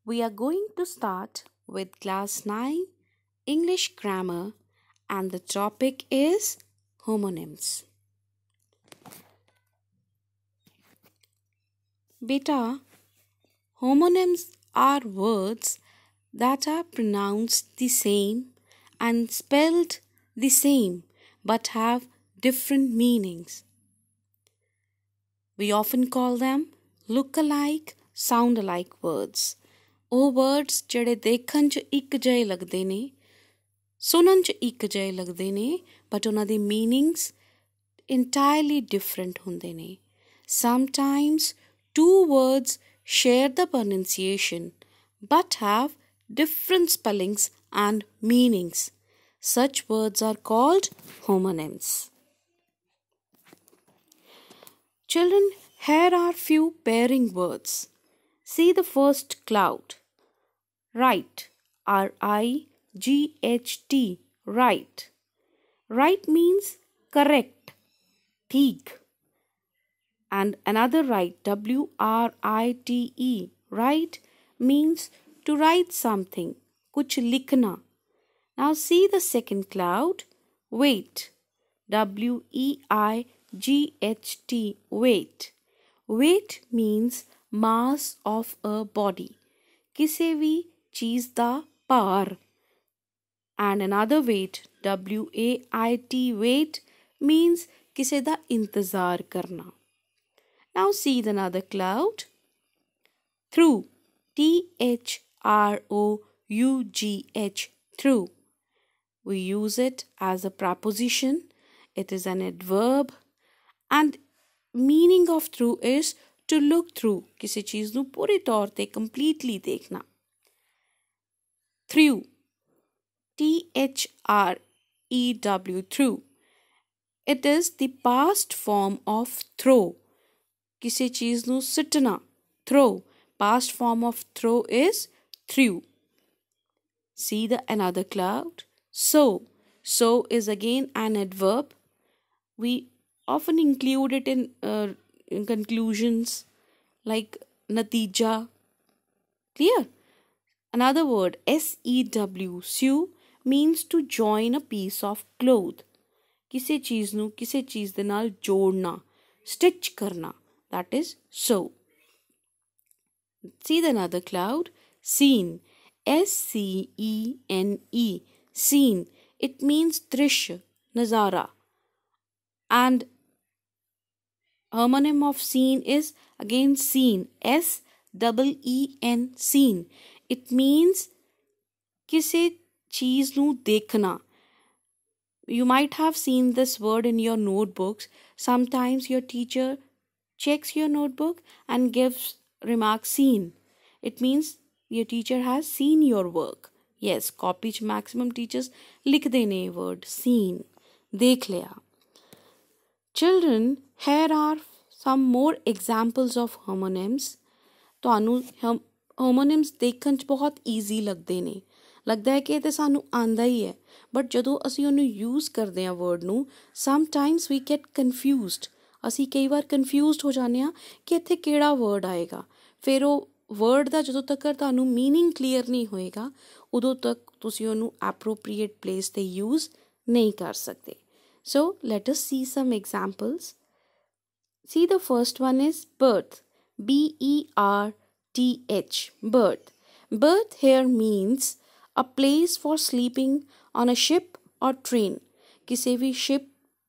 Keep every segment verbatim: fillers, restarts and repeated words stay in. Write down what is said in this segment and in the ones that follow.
We are going to start with class nine English grammar and the topic is homonyms. Beta, homonyms are words that are pronounced the same and spelled the same but have different meanings. We often call them look-alike, sound-alike words. ਉਹ words ਜਿਹੜੇ ਦੇਖਣ 'ਚ ਇੱਕ ਜਿਹੇ ਲੱਗਦੇ ਨੇ, ਸੁਣਨ 'ਚ ਇੱਕ ਜਿਹੇ ਲੱਗਦੇ ਨੇ, ਬਟ ਉਹਨਾਂ ਦੇ ਮੀਨਿੰਗਸ entirely different ਹੁੰਦੇ ਨੇ. Sometimes two words share the pronunciation but have different spellings and meanings. Such words are called homonyms. Children, here are few pairing words. See the first cloud. Right. R I G H T. Right. Right means correct. Theek. And another right. W R I T E. Right means to write something. Kuch likhna. Now see the second cloud. Weight. W E I G H T. Weight. Weight means mass of a body. ਕਿਸੇ ਵੀ ਚੀਜ਼ ਦਾ ਭਾਰ. And another weight, W A I T, weight means ਕਿਸੇ ਦਾ ਇੰਤਜ਼ਾਰ ਕਰਨਾ. Now see another cloud. Through. T H R O U G H. Through. We use it as a preposition. It is an adverb. And meaning of through is to look through. ਕਿਸੇ ਚੀਜ਼ ਨੂੰ ਪੂਰੇ ਤੌਰ ਤੇ completely ਦੇਖਣਾ. Through. T H R E W. Through. It is the past form of throw. ਕਿਸੇ ਚੀਜ਼ ਨੂੰ ਸਿੱਟਣਾ. Throw. Past form of throw is through. See the another cloud. So. So is again an adverb. We often include it in, uh, in conclusions like natija. Clear? Another word, S E W, sew, means to join a piece of cloth. ਕਿਸੇ ਚੀਜ਼ ਨੂੰ ਕਿਸੇ ਚੀਜ਼ ਦੇ ਨਾਲ ਜੋੜਨਾ, stitch ਕਰਨਾ. That is sew. See the another cloud. Scene. S C E N E. Scene. It means drishya, nazara. And homonym of scene is again seen. S E E N. Scene. It means ਕਿਸੇ ਚੀਜ਼ ਨੂੰ ਦੇਖਣਾ. You might have seen this word in your notebooks. Sometimes your teacher checks your notebook and gives remark seen. It means your teacher has seen your work. Yes, copy ਚ maximum teachers ਲਿਖਦੇ ਨੇ word seen. ਦੇਖ ਲਿਆ. Children, here are some more examples of homonyms. ਤੁਹਾਨੂੰ homonyms ਦੇਖਣ 'ਚ ਬਹੁਤ easy ਲੱਗਦੇ ਨੇ. ਲੱਗਦਾ ਹੈ ਕਿ ਇਹ ਤਾਂ ਸਾਨੂੰ ਆਉਂਦਾ ਹੀ ਹੈ, ਬਟ ਜਦੋਂ ਅਸੀਂ ਉਹਨੂੰ ਯੂਜ਼ ਕਰਦੇ ਹਾਂ ਵਰਡ ਨੂੰ, ਸਮਟਾਈਮਸ ਵੀ ਗੈਟ ਕਨਫਿਊਜ਼ਡ. ਅਸੀਂ ਕਈ ਵਾਰ ਕਨਫਿਊਜ਼ਡ ਹੋ ਜਾਂਦੇ ਹਾਂ ਕਿ ਇੱਥੇ ਕਿਹੜਾ ਵਰਡ ਆਏਗਾ. ਫਿਰ ਉਹ ਵਰਡ ਦਾ ਜਦੋਂ ਤੱਕ ਤੁਹਾਨੂੰ ਮੀਨਿੰਗ ਕਲੀਅਰ ਨਹੀਂ ਹੋਏਗਾ, ਉਦੋਂ ਤੱਕ ਤੁਸੀਂ ਉਹਨੂੰ ਐਪਰੋਪਰੀਏਟ ਪਲੇਸ 'ਤੇ ਯੂਜ਼ ਨਹੀਂ ਕਰ ਸਕਦੇ. So let us see some examples. See, the first one is birth. B E R T H. Birth. Birth here means a place for sleeping on a ship or train. ਕਿਸੇ ਵੀ ship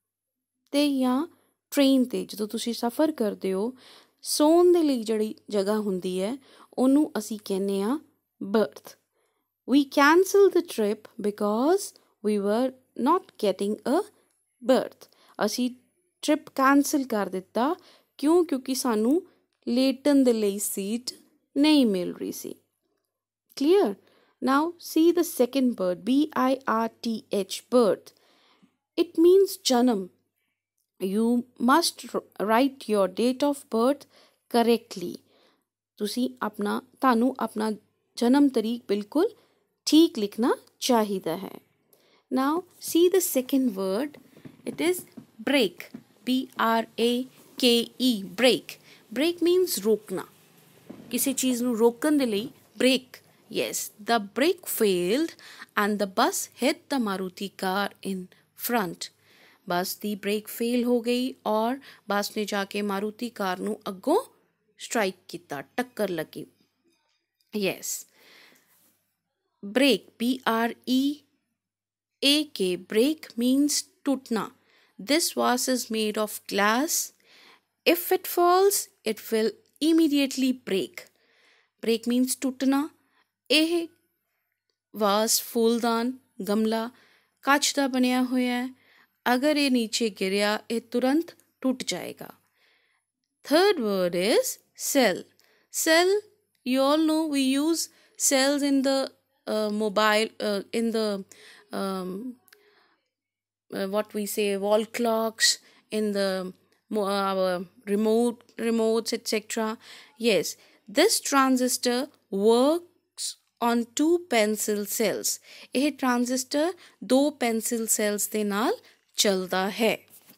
ਤੇ ਜਾਂ train ਤੇ ਜਦੋਂ ਤੁਸੀਂ ਸਫ਼ਰ ਕਰਦੇ ਹੋ, ਸੌਣ ਦੇ ਲਈ ਜਿਹੜੀ ਜਗ੍ਹਾ ਹੁੰਦੀ ਹੈ ਉਹਨੂੰ ਅਸੀਂ ਕਹਿੰਦੇ ਹਾਂ birth. We cancelled the trip because we were not getting a berth. ਅਸੀਂ ਟ੍ਰਿਪ ਕੈਂਸਲ ਕਰ ਦਿੱਤਾ. ਕਿਉਂ? ਕਿਉਂਕਿ ਸਾਨੂੰ ਲੇਟਣ ਦੇ ਲਈ ਸੀਟ ਨਹੀਂ ਮਿਲ ਰਹੀ ਸੀ. Clear? Now see the second word, B I R T H, birth. It means janam. You must write your date of birth correctly. ਤੁਸੀਂ ਆਪਣਾ ਤੁਹਾਨੂੰ ਆਪਣਾ ਜਨਮ ਤਰੀਕ ਬਿਲਕੁਲ ਠੀਕ ਲਿਖਣਾ ਚਾਹੀਦਾ ਹੈ. Now see the second word. It is break. B R A K E. Break. Break means ਰੋਕਣਾ. ਕਿਸੇ ਚੀਜ਼ ਨੂੰ ਰੋਕਣ ਦੇ ਲਈ Brake. Yes, the brake failed and the bus hit the Maruti car in front. बस ਦੀ ਬ੍ਰੇਕ ਫੇਲ ਹੋ ਗਈ ਔਰ ਬੱਸ ਨੇ ਜਾ ਕੇ ਮਾਰੂਤੀ ਕਾਰ ਨੂੰ ਅੱਗੋਂ ਸਟ੍ਰਾਈਕ ਕੀਤਾ, ਟੱਕਰ ਲੱਗੀ. Yes, brake, B R E A K, break means टूटना. This vase is made of glass. If it falls, it will immediately break. Break means टूटना. ਇਹ ਵਾਸ ਫੂਲਦਾਨ ਗਮਲਾ ਕੱਚ ਦਾ ਬਣਿਆ ਹੋਇਆ ਹੈ. ਅਗਰ ਇਹ ਨੀਚੇ ਗਿਰਿਆ ਇਹ ਤੁਰੰਤ ਟੁੱਟ ਜਾਏਗਾ. Third word is cell. Cell, you all know we use cells in the uh, mobile, uh, in the um, uh, what we say wall clocks, in the uh, our remote remotes et cetera. Yes, this transistor works on two pencil cells. ਇਹ transistor ਦੋ pencil cells ਦੇ ਨਾਲ ਚੱਲਦਾ ਹੈ.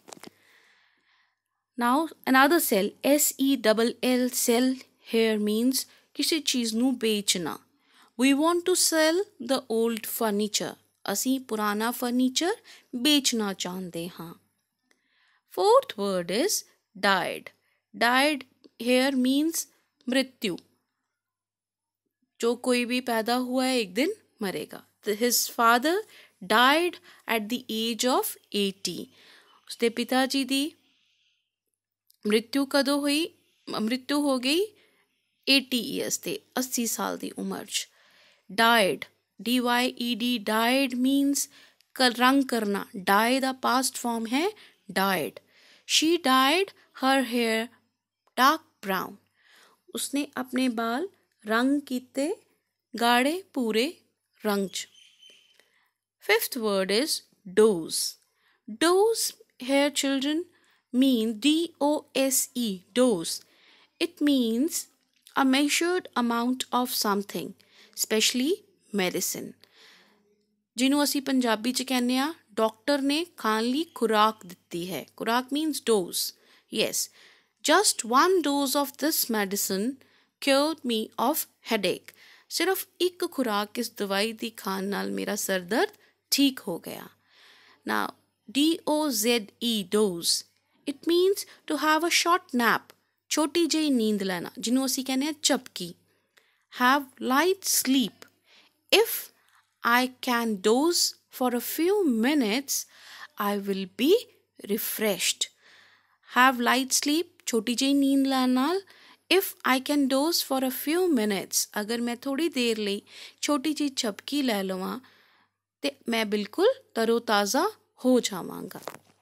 Now another cell, S E L L, sell here means ਕਿਸੇ ਚੀਜ਼ ਨੂੰ ਵੇਚਣਾ. We want to sell the old furniture. ਅਸੀਂ ਪੁਰਾਣਾ furniture ਵੇਚਣਾ ਚਾਹੁੰਦੇ ਹਾਂ. Fourth word is died. Died here means ਮ੍ਰਿत्यु. जो कोई भी पैदा हुआ है एक दिन मरेगा. His father died at the age of eighty. उसके पिताजी दी मृत्यु कदों हुई? मृत्यु हो गई eighty years ते, अस्सी साल दी उम्र च. Died, D Y E D, died means कर रंग करना. Die दा past form है died. She dyed her hair dark brown. उसने अपने बाल रंग कीते गाढ़े पूरे रंग च. Fifth word is dose. Dose here, children, mean D O S E, dose. It means a measured amount of something, especially medicine. ਜਿਹਨੂੰ ਅਸੀਂ ਪੰਜਾਬੀ ਚ ਕਹਿੰਦੇ ਆ ਡਾਕਟਰ ਨੇ ਖਾਣ ਲਈ ਖੁਰਾਕ ਦਿੱਤੀ ਹੈ. ਖੁਰਾਕ means dose. Yes, just one dose of this medicine cured me of headache. ਸਿਰਫ ਇੱਕ ਖੁਰਾਕ ਇਸ ਦਵਾਈ ਦੀ ਖਾਣ ਨਾਲ ਮੇਰਾ ਸਰ ਦਰਦ ਠੀਕ ਹੋ ਗਿਆ. Now, D O Z E, dose. It means to have a short nap. ਛੋਟੀ ਜਿਹੀ ਨੀਂਦ ਲੈਣਾ, ਜਿਹਨੂੰ ਅਸੀਂ ਕਹਿੰਦੇ ਹਾਂ ਝਪਕੀ. Have light sleep. If I can doze for a few minutes, I will be refreshed. Have light sleep, ਛੋਟੀ ਜਿਹੀ ਨੀਂਦ ਲੈਣ ਨਾਲ. If I can doze for a few minutes, ਅਗਰ ਮੈਂ ਥੋੜੀ ਦੇਰ ਲਈ ਛੋਟੀ ਜਿਹੀ ਝਪਕੀ ਲੈ ਲਵਾਂ ਤੇ ਮੈਂ ਬਿਲਕੁਲ ਤਰੋ-ਤਾਜ਼ਾ ਹੋ ਜਾਵਾਂਗਾ.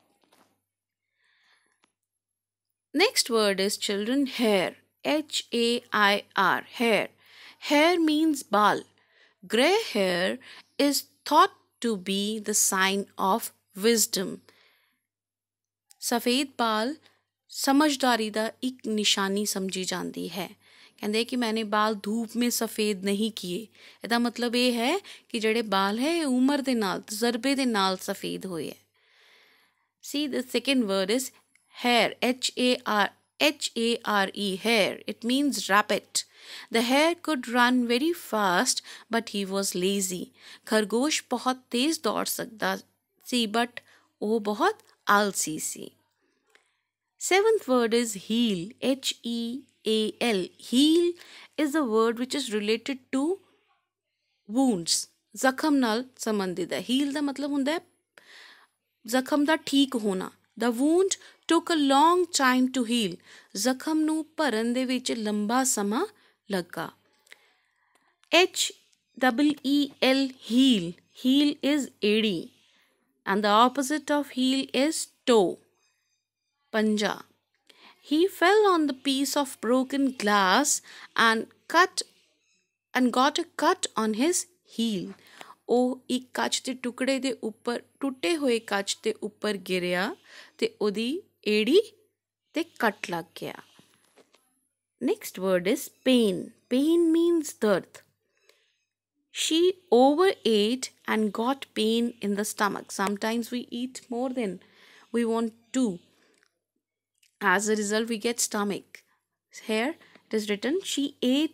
Next word is, children, hair. H A I R, hair. Hair means baal. Grey hair is thought to be the sign of wisdom. सफ़ेद बाल समझदारी ਦਾ ਇੱਕ ਨਿਸ਼ਾਨੀ ਸਮਝੀ ਜਾਂਦੀ ਹੈ. ਕਹਿੰਦੇ ਕਿ ਮੈਨੇ ਬਾਲ ਧੂਪ में सफ़ेद नहीं किए. ਇਹਦਾ ਮਤਲਬ ਇਹ ਹੈ ਕਿ ਜਿਹੜੇ ਬਾਲ ਹੈ ਇਹ ਉਮਰ ਦੇ ਨਾਲ ਤਜਰਬੇ ਦੇ ਨਾਲ ਸਫ਼ੇਦ ਹੋਏ ਹੈ. See, the second word is hair. H A R H A R E, hair. It means rabbit. The hare could run very fast, but he was lazy. खरगोश बहुत तेज दौड़ सकता ਸੀ, but ਉਹ ਬਹੁਤ ਆਲਸੀ ਸੀ. Seventh word is heal. H E A L. Heal is a word which is related to wounds. ਜ਼ਖਮ ਨਾਲ ਸੰਬੰਧਿਤ ਹੈ. heal ਦਾ ਮਤਲਬ ਹੁੰਦਾ ਹੈ ਜ਼ਖਮ ਦਾ ਠੀਕ ਹੋਣਾ. The wound took a long time to heal. ਜ਼ਖਮ ਨੂੰ ਭਰਨ ਦੇ ਵਿੱਚ ਲੰਬਾ ਸਮਾਂ ਲੱਗਾ. H E E L, heal. Heel is ਏੜੀ and the opposite of heel is toe. Panja. He fell on the piece of broken glass and cut and got a cut on his heel. ਉਹ ਇੱਕ ਕੱਚ ਦੇ ਟੁਕੜੇ ਦੇ ਉੱਪਰ ਟੁੱਟੇ ਹੋਏ ਕੱਚ ਦੇ ਉੱਪਰ ਗਿਰਿਆ ਤੇ ਉਹਦੀ ਏੜੀ ਤੇ ਕੱਟ ਲੱਗ ਗਿਆ. Next word is pain. Pain means ਦਰਦ. She overate and got pain in the stomach. Sometimes we eat more than we want to. As a result, we get stomach. Here it is written, she ate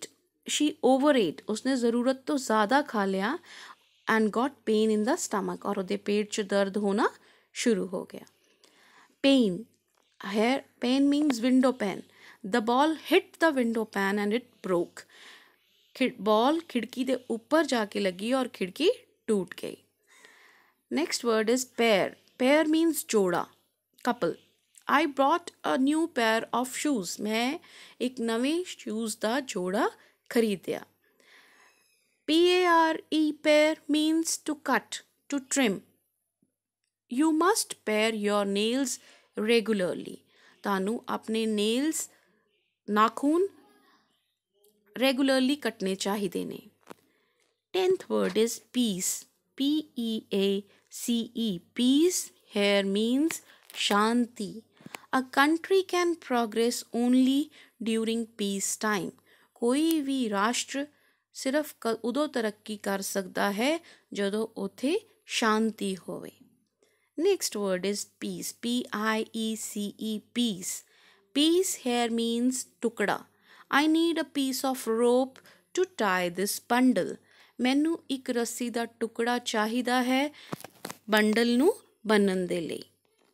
she overate, उसने ज़रूरत तो ज़्यादा खा लिया and got pain in the stomach, और ਉਹਦੇ ਪੇਟ 'ਚ ਦਰਦ ਹੋਣਾ ਸ਼ੁਰੂ ਹੋ ਗਿਆ। pain, here pain means window pane. The ball hit the window pane and it broke. Ball खिड़की ਦੇ ਉੱਪਰ ਜਾ ਕੇ ਲੱਗੀ ਔਰ ਖਿੜਕੀ ਟੂਟ ਗਈ। next word is pair. pair means ਜੋੜਾ, couple. I brought a new pair of shoes. ਮੈਂ ਇੱਕ ਨਵੇਂ shoes ਦਾ ਜੋੜਾ ਖਰੀਦਿਆ। P A R E, pair means to cut, to trim. You must pare your nails regularly. ਤੁਹਾਨੂੰ ਆਪਣੇ nails, ਨਾਖੂਨ regularly ਕੱਟਣੇ ਚਾਹੀਦੇ ਨੇ। tenth word is peace. P E A C E, peace here means shanti. A country can progress only during peace time. ਕੋਈ ਵੀ ਰਾਸ਼ਟਰ ਸਿਰਫ ਉਦੋਂ ਤਰੱਕੀ ਕਰ ਸਕਦਾ ਹੈ ਜਦੋਂ ਉੱਥੇ ਸ਼ਾਂਤੀ ਹੋਵੇ। next word is peace. P I E C E, peace. Peace here means ਟੁਕੜਾ। I need a piece of rope to tie this bundle. ਮੈਨੂੰ ਇੱਕ ਰੱਸੀ ਦਾ ਟੁਕੜਾ ਚਾਹੀਦਾ ਹੈ ਬੰਡਲ ਨੂੰ ਬੰਨਣ ਦੇ ਲਈ।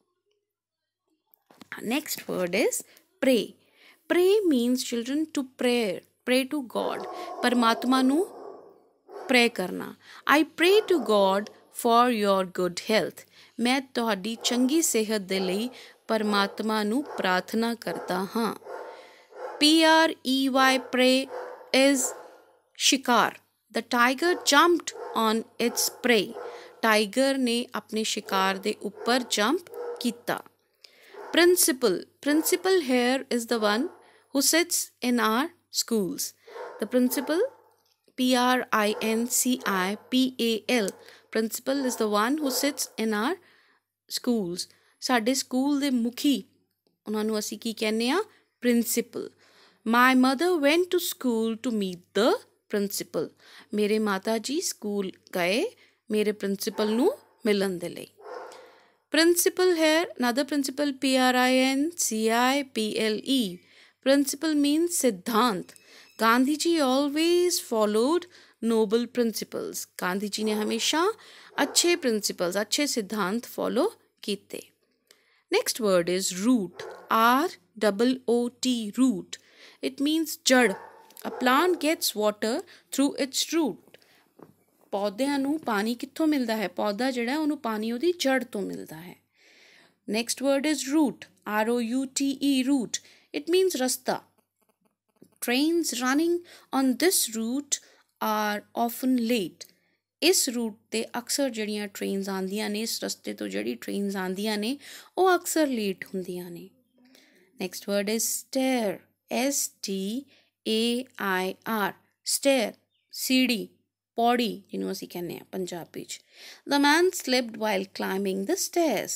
next word is pray. pray means children to pray, pray to God. ਪਰਮਾਤਮਾ ਨੂੰ pray ਕਰਨਾ। I pray to God for your good health. ਮੈਂ ਤੁਹਾਡੀ ਚੰਗੀ ਸਿਹਤ ਦੇ ਲਈ ਪਰਮਾਤਮਾ ਨੂੰ ਪ੍ਰਾਰਥਨਾ ਕਰਦਾ ਹਾਂ। P R E Y, prey is ਸ਼ਿਕਾਰ। The tiger jumped on its prey. Tiger ਨੇ ਆਪਣੇ ਸ਼ਿਕਾਰ ਦੇ ਉੱਪਰ ਜੰਪ ਕੀਤਾ। Principal. Principal here is the one who sits in our schools. The principal, P R I N C I P A L. Principal is the one who sits in our schools. ਸਾਡੇ school ਦੇ ਮੁਖੀ, ਉਹਨਾਂ ਨੂੰ ਅਸੀਂ ਕੀ ਕਹਿੰਦੇ ਆ? Principal. My mother went to school to meet the principal. ਮੇਰੇ ਮਾਤਾ ਜੀ ਸਕੂਲ ਗਏ ਮੇਰੇ ਪ੍ਰਿੰਸੀਪਲ ਨੂੰ ਮਿਲਣ ਦੇ ਲਈ। Principal here, another principal, P R I N C I P L E. Principal means ਸਿਧਾਂਤ। Gandhi ji always followed noble principles. Gandhi ji ਨੇ ਹਮੇਸ਼ਾ ਅੱਛੇ ਪ੍ਰਿੰਸੀਪਲਸ, ਅੱਛੇ ਸਿਧਾਂਤ ਫੋਲੋ ਕੀਤੇ। next word is root. R O O T, root. It means ਜੜ। A plant gets water through its root. ਪੌਦਿਆਂ ਨੂੰ ਪਾਣੀ ਕਿੱਥੋਂ ਮਿਲਦਾ ਹੈ? ਪੌਦਾ ਜਿਹੜਾ ਉਹਨੂੰ ਪਾਣੀ ਉਹਦੀ ਜੜ ਤੋਂ ਮਿਲਦਾ ਹੈ। next word is route. R O U T E, route. It means ਰਸਤਾ। Trains running on this route are often late. ਇਸ ਰੂਟ 'ਤੇ ਅਕਸਰ ਜਿਹੜੀਆਂ ਟ੍ਰੇਨਸ ਆਉਂਦੀਆਂ ਨੇ, ਇਸ ਰਸਤੇ ਤੋਂ ਜਿਹੜੀ ਟ੍ਰੇਨਸ ਆਉਂਦੀਆਂ ਨੇ ਉਹ ਅਕਸਰ ਲੇਟ ਹੁੰਦੀਆਂ ਨੇ। next word is stair. S T A I R, stair, ਸੀੜੀ, ਪੌੜੀ ਜਿਹਨੂੰ ਅਸੀਂ ਕਹਿੰਦੇ ਹਾਂ ਪੰਜਾਬੀ 'ਚ। The man slipped while climbing the stairs.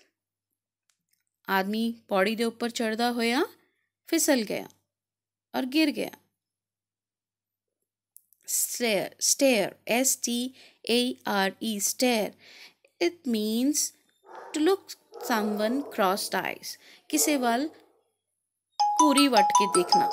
ਆਦਮੀ ਪੌੜੀ ਦੇ ਉੱਪਰ ਚੜ੍ਹਦਾ ਹੋਇਆ ਫਿਸਲ ਗਿਆ ਔਰ ਗਿਰ ਗਿਆ। stair, stair, S T A R E, stair. It means to look someone crossed eyes. ਕਿਸੇ ਵੱਲ ਘੂਰੀ ਵੱਟ ਕੇ ਦੇਖਣਾ।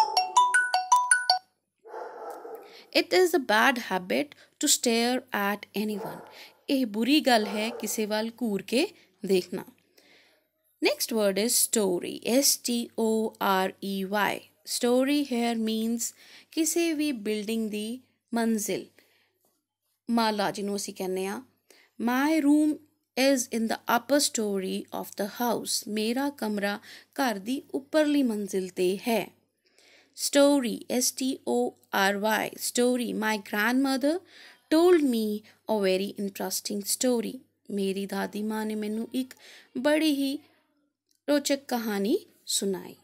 It is a bad habit to stare at anyone. ਇਹ ਬੁਰੀ ਗੱਲ ਹੈ ਕਿਸੇ ਵੱਲ ਘੂਰ ਕੇ ਦੇਖਣਾ। next word is story. S T O R E Y. story here means ਕਿਸੇ ਵੀ ਬਿਲਡਿੰਗ ਦੀ ਮੰਜ਼ਿਲ, ਮਾਲਾ ਜਿਹਨੂੰ ਅਸੀਂ ਕਹਿੰਦੇ ਹਾਂ। my room is in the upper story of the house. ਮੇਰਾ ਕਮਰਾ ਘਰ ਦੀ ਉੱਪਰਲੀ ਮੰਜ਼ਿਲ 'ਤੇ ਹੈ। story, S T O R Y, story. My grandmother told me a very interesting story. ਮੇਰੀ ਦਾਦੀ ਮਾਂ ਨੇ ਮੈਨੂੰ ਇੱਕ ਬੜੀ ਹੀ ਰੋਚਕ ਕਹਾਣੀ ਸੁਣਾਈ।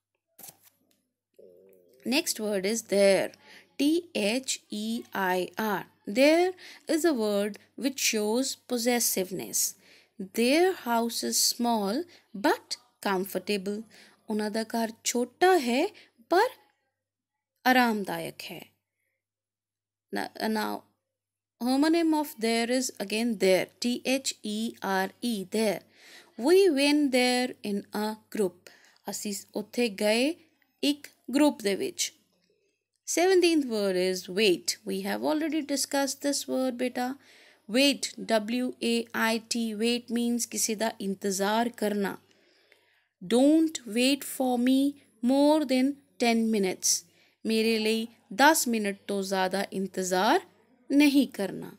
next word is there. T H E I R. There is a word which shows possessiveness. Their house is small but comfortable. ਉਹਨਾਂ ਦਾ ਘਰ ਛੋਟਾ ਹੈ ਪਰ ਆਰਾਮਦਾਇਕ ਹੈ। Now, homonym of there is again there. T H E R E, there. We went there in a group. ਅਸੀਂ ਉੱਥੇ ਗਏ ਇੱਕ ਗਰੁੱਪ ਦੇ ਵਿੱਚ। seventeenth word is wait. We have already discussed this word, beta. Wait, W A I T, wait means किसी दा इंतज़ार करना. Don't wait for me more than ten minutes. मेरे लिए दस मिनट तो ज़्यादा इंतज़ार नहीं करना.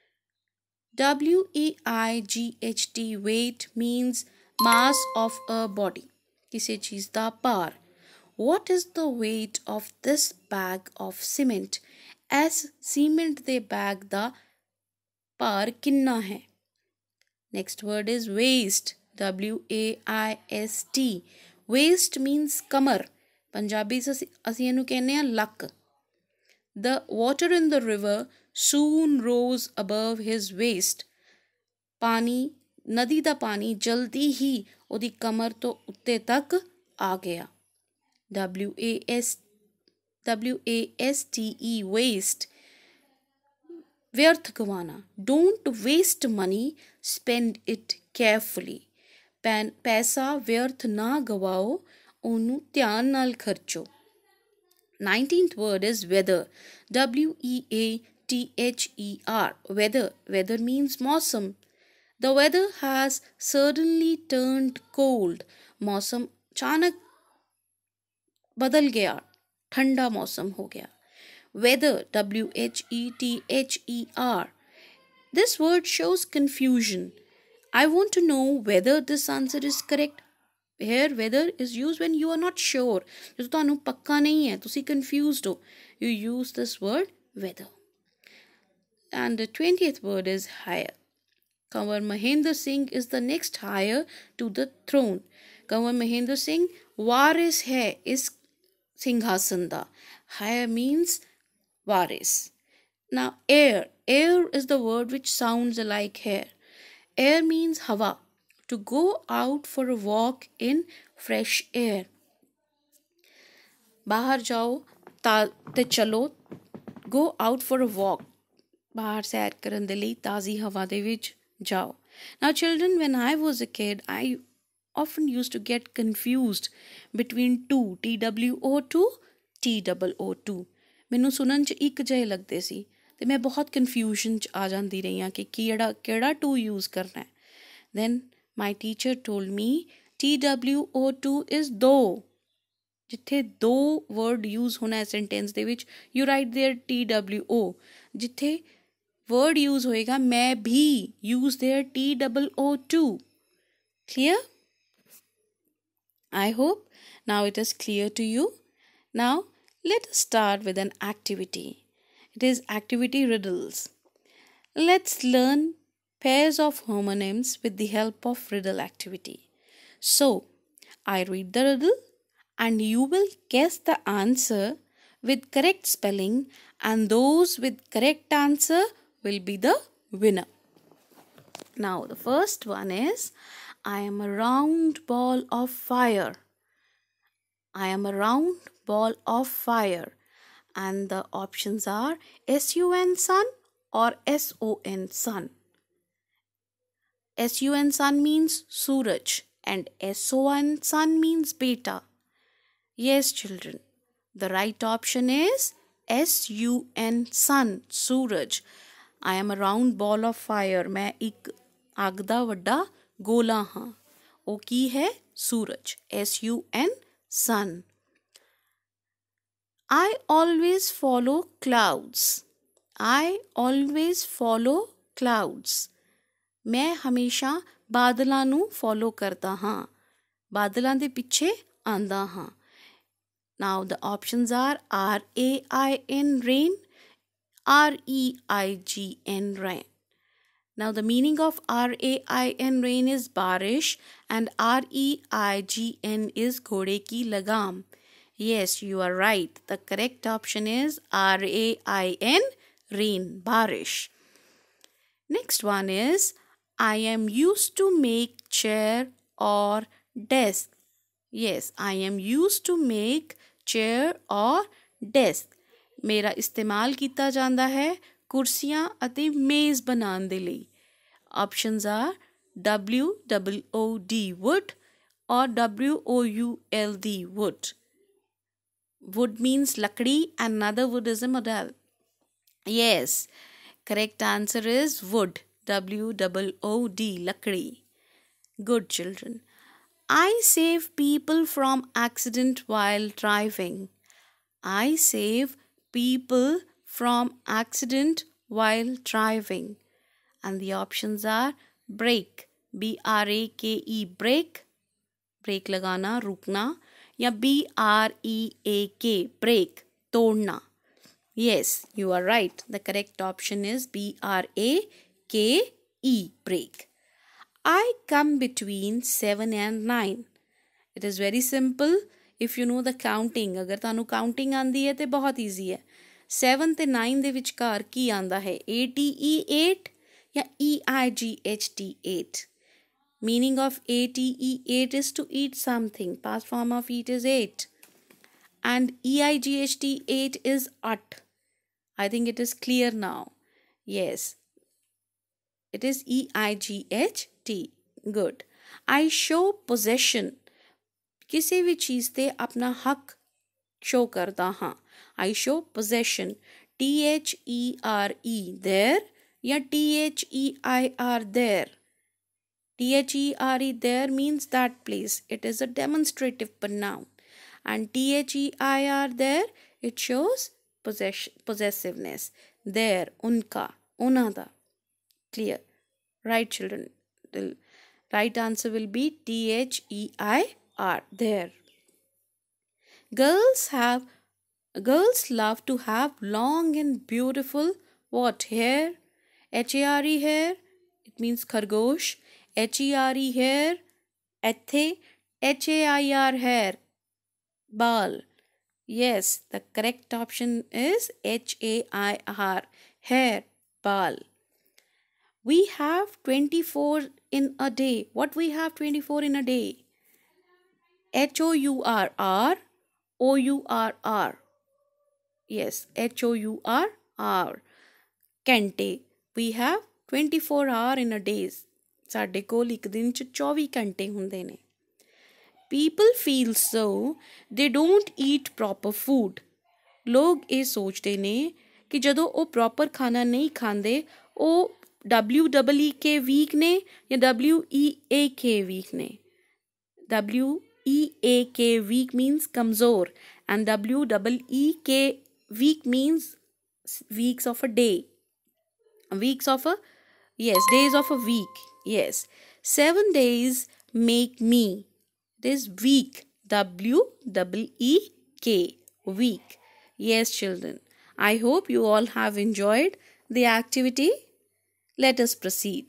W E I G H T, weight means mass of a body. किसी चीज़ दा भार. What is the weight of this bag of cement? As cement ਦੇ bag ਦਾ ਭਾਰ ਕਿੰਨਾ ਹੈ? Next word is waist. W A I S T. Waist means ਕਮਰ. ਪੰਜਾਬੀ ਚ ਅਸੀਂ ਇਹਨੂੰ ਕਹਿੰਦੇ ਹਾਂ ਲੱਕ. The water in the river soon rose above his waist. ਪਾਣੀ, ਨਦੀ ਦਾ ਪਾਣੀ ਜਲਦੀ ਹੀ ਉਹਦੀ ਕਮਰ ਤੋਂ ਉੱਤੇ ਤੱਕ ਆ ਗਿਆ. W A S W A S T E, waste. व्यर्थ गवाना. Don't waste money, spend it carefully. पैन पैसा व्यर्थ ना गवाओ, ਉਹਨੂੰ ਧਿਆਨ ਨਾਲ ਖਰਚੋ. nineteenth word is weather. W E A T H E R. Weather. Weather means मौसम. The weather has suddenly turned cold. मौसम अचानक बदल गया, ठंडा मौसम हो गया. Weather, W H E T H E R. This word shows confusion. I want to know whether this answer is correct. Here, whether is used when you are not sure. ਜਦੋਂ ਤੁਹਾਨੂੰ ਪੱਕਾ ਨਹੀਂ ਹੈ, ਤੁਸੀਂ confused ਹੋ. You use this word weather. And the twentieth word is higher. Kanwar Mahendra Singh is the next heir to the throne. Kanwar Mahendra Singh वारिस है इस सिंहासन दा. Higher means Waris. Now air. Air is the word which sounds like hair. Air means हवा. To go out for a walk in fresh air. बाहर जाओ ते चलो. Go out for a walk. बाहर सैर करन दे लई ताज़ी हवा दे विच जाओ. Now children, when I was a kid, I often used to get confused between two, T W O two, T O O two. ਮੈਨੂੰ ਸੁਣਨ 'ਚ ਇੱਕ ਜਿਹੇ ਲੱਗਦੇ ਸੀ ਤੇ ਮੈਂ ਬਹੁਤ ਕਨਫਿਊਜ਼ਨ 'ਚ ਆ ਜਾਂਦੀ ਰਹੀ ਹਾਂ ਕਿ ਕਿਹੜਾ ਕਿਹੜਾ ਟੂ ਯੂਜ਼ ਕਰਨਾ ਹੈ. Then my teacher told me T W O two is ਦੋ. ਜਿੱਥੇ ਦੋ ਵਰਡ ਯੂਜ਼ ਹੋਣਾ ਹੈ ਸੈਂਟੈਂਸ ਦੇ ਵਿੱਚ, you write there T W O. ਜਿੱਥੇ word use होएगा मैं भी, use there T O O two. Clear? I hope now it is clear to you. Now let us start with an activity. It is activity riddles. Let's learn pairs of homonyms with the help of riddle activity. So I read the riddle and you will guess the answer with correct spelling, and those with correct answer will be the winner. Now the first one is, I am a round ball of fire. I am a round ball of fire. And the options are S U N sun or S O N sun. S U N sun means Suraj and S O N sun means beta. Yes children, the right option is S U N sun, Suraj. I am a round ball of fire. मैं एक आग दा वड्डा गोला हाँ. ਉਹ ਕੀ ਹੈ? सूरज. S U N sun. I always follow clouds. I always follow clouds. मैं हमेशा ਬਾਦਲਾਂ ਨੂੰ ਫੋਲੋ ਕਰਦਾ ਹਾਂ. ਬਾਦਲਾਂ ਦੇ ਪਿੱਛੇ ਆਂਦਾ ਹਾਂ. Now the options are R A I N, rain, R E I G N, rain. Now the meaning of R A I N, rain, is बारिश and R E I G N is घोड़े की लगाम. Yes, you are right. The correct option is R A I N, rain, बारिश. Next one is, I am used to make chair or desk. Yes, I am used to make chair or desk. ਮੇਰਾ ਇਸਤੇਮਾਲ ਕੀਤਾ ਜਾਂਦਾ ਹੈ ਕੁਰਸੀਆਂ ਅਤੇ ਮੇਜ਼ ਬਣਾਉਣ ਦੇ ਲਈ. Options are W O O D, wood, or W O U L D, wood. wood means lakdi and another wood is a modal. Yes, correct answer is wood. W O O D, lakdi. Good children. I save people from accident while driving. I save people from accident while driving. And the options are brake, B R A K E, brake, brake लगाना रुकना, या B R E ए के break तोड़ना. Yes, you are right. The correct option is B R A K E, break. I come between seven and nine. It is very simple if you know the counting. अगर ਤੁਹਾਨੂੰ counting आंदी है तो बहुत easy है. seven ਤੇ nine ਦੇ ਵਿਚਕਾਰ ਕੀ ਆਂਦਾ ਹੈ? A T E, eight, या E I G H T, eight. Meaning of A T E, eight, is to eat something. Past form of eat is ate. And E I G H T, eight, is at. I think it is clear now. Yes. It is E I G H T. Good. I show possession. किसी भी चीज़ ते अपना हक show करता हाँ. I show possession. T H E R E, there, या T H E I R, there. T H E R E, there, means that place. It is a demonstrative pronoun. And T H E I R, there, it shows possession, possessiveness. There, unka, unada. Clear? Right, children? The right answer will be T H E I R, there. Girls have, girls love to have long and beautiful what? Hair? H A R E, hair. It means khargosh. H E R E, hair, ethe. H A I R, hair, bal. Yes, the correct option is H A I R, hair, bal. We have twenty-four in a day. What we have twenty-four in a day? H O U R R, O U R R. Yes, H O U R R. Kante. We have twenty-four hours in a day. ਸਾਡੇ ਕੋਲ ਇੱਕ ਦਿਨ 'ਚ ਚੌਵੀ ਘੰਟੇ ਹੁੰਦੇ ਨੇ. People feel so they don't eat proper food. ਲੋਕ ਇਹ ਸੋਚਦੇ ਨੇ ਕਿ ਜਦੋਂ ਉਹ ਪ੍ਰੋਪਰ ਖਾਣਾ ਨਹੀਂ ਖਾਂਦੇ ਉਹ W E E K week ਨੇ ਜਾਂ W E A K week ਨੇ. W E A K weak means ਕਮਜ਼ੋਰ and W E E K week means weeks of a day. Weeks of a, yes, days of a week. Yes, seven days make me. It is week. W E E K, week. Yes, children. I hope you all have enjoyed the activity. Let us proceed.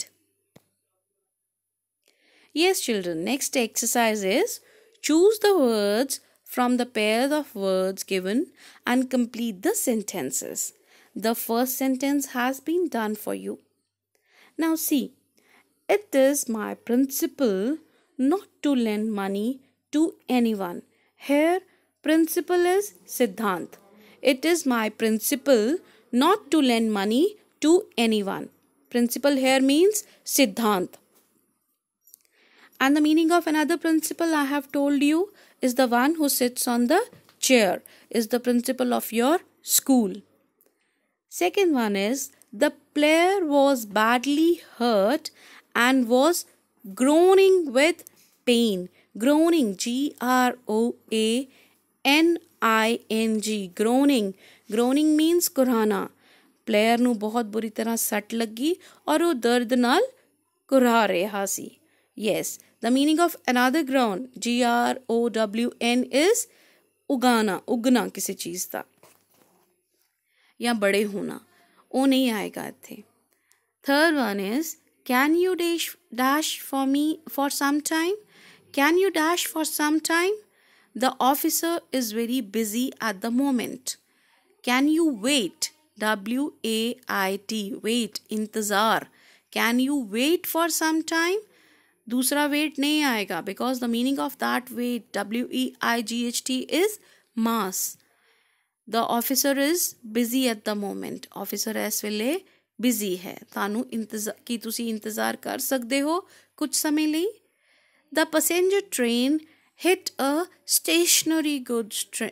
Yes, children. Next exercise is choose the words from the pair of words given and complete the sentences. The first sentence has been done for you. Now see. It is my principle not to lend money to anyone. Here, principle is Siddhant. It is my principle not to lend money to anyone. Principle here means Siddhant. And the meaning of another principle I have told you is the one who sits on the chair, is the principal of your school. Second one is the player was badly hurt and was groaning with pain. Groaning, G R O A N I N G, groaning. Groaning means ਕੁਰਹਾਣਾ. Player ਨੂੰ ਬਹੁਤ ਬੁਰੀ ਤਰ੍ਹਾਂ ਸੱਟ ਲੱਗੀ ਔਰ ਉਹ ਦਰਦ ਨਾਲ ਕੁਰਹਾ ਰਿਹਾ ਸੀ. Yes, the meaning of another groan, G R O W N, is ਉਗਾਣਾ, ਉਗਣਾ ਕਿਸੇ ਚੀਜ਼ ਦਾ ਜਾਂ ਬੜੇ ਹੋਣਾ. ਉਹ ਨਹੀਂ ਆਏਗਾ ਇੱਥੇ. Third one is can you dash, dash for me for some time? Can you dash for some time? The officer is very busy at the moment. Can you wait? W A I T, wait, intezar. Can you wait for some time? दूसरा wait नहीं आएगा because the meaning of that wait, W E I G H T, is mass. The officer is busy at the moment. Officer ਇਸ ਵੇਲੇ busy ਹੈ. ਤੁਹਾਨੂੰ ਇੰਤਜ਼ਾਰ ਕੀ ਤੁਸੀਂ ਇੰਤਜ਼ਾਰ ਕਰ ਸਕਦੇ ਹੋ ਕੁਝ ਸਮੇਂ ਲਈ. The passenger train hit a stationary goods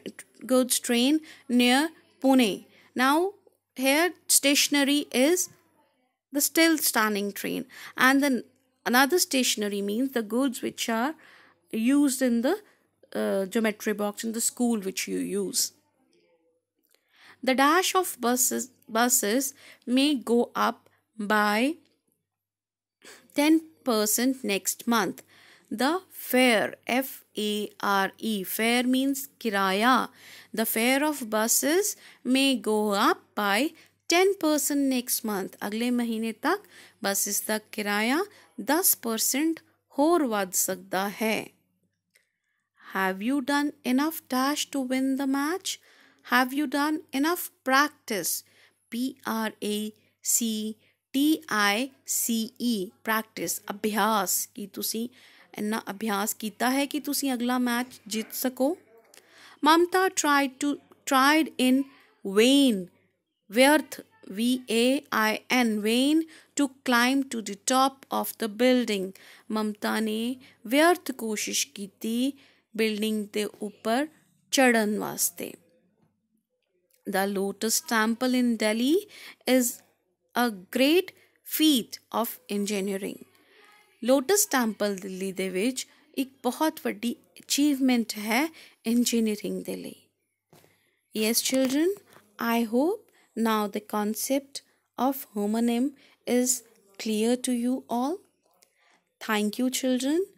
goods train near Pune. Now, here stationary is the still standing train, and then another stationary means the goods which are used in the uh, geometry box in the school which you use. The dash of buses buses may go up by ten percent next month. The fare, F A R E, fare means kiraya. The fare of buses may go up by ten percent next month. अगले महीने तक buses का किराया ten percent और बढ़ सकता है. Have you done enough dash to win the match? Have you done enough practice? P R A C T I C E, practice, अभ्यास कि तुसी इन्ना अभ्यास कीता है कि तुसी अगला मैच जीत सको. Mamta tried to tried in vain, व्यर्थ, V A I N, vain, to climb to the top of the building. ममता ने व्यर्थ कोशिश की थी बिल्डिंग ਦੇ ਉੱਪਰ ਚੜਨ ਵਾਸਤੇ. The Lotus Temple in Delhi is a great feat of engineering. Lotus Temple Delhi ਦੇ ਵਿੱਚ ਇੱਕ ਬਹੁਤ ਵੱਡੀ achievement ਹੈ engineering ਦੇ ਲਈ. Yes children, I hope now the concept of homonym is clear to you all. Thank you children.